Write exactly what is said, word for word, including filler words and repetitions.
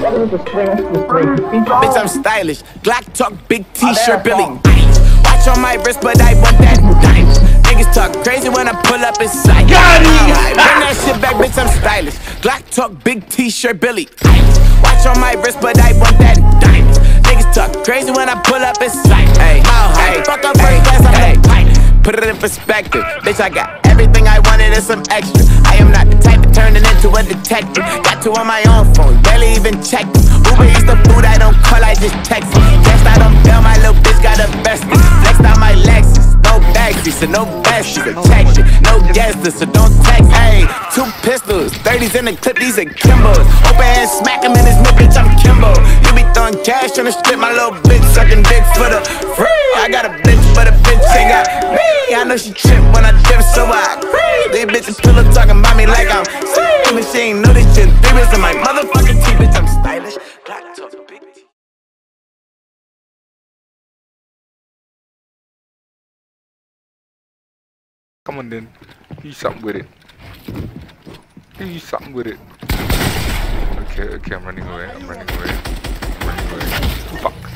Bitch, I'm stylish. Glock talk, big t-shirt, Billy. Watch on my wrist, but I want that diamond. Niggas talk crazy when I pull up in sight. Got it! Bring that shit back, bitch, I'm stylish. Glock talk, big t-shirt, Billy. Watch on my wrist, but I want that diamond. Niggas talk crazy when I pull up in sight. Hey, hey, fuck up first class, I'm the pilot. Put it in perspective, bitch, I got everything I wanted and some extra. I am not the type of turning into a detective. Got two on my own phone, barely even checked them. Uber eats the food, I don't call, I just text them. Guessed I don't bail, my little bitch got a vested. Flexed out my Lexus, no backseat, so no besties. Protection, no guesses, so don't text. Hey, two pistols, thirties in the clip, these are Kimbos. Open hand, smack him in his nip, bitch, I'm Kimbo. You be throwing cash on the strip, my little bitch sucking dick for the free. I got a bitch, but a bitch ain't got me. I know she trip when I dip, so I agree. These bitches pillow talking about me like I'm sick. And she ain't know this shit. Three bits in my motherfucking teeth, bitch, I'm stylish. Glock talk, big T. Come on then, do something with it. Do something with it. Okay, okay, I'm running away, I'm running away. I'm running away. Fuck.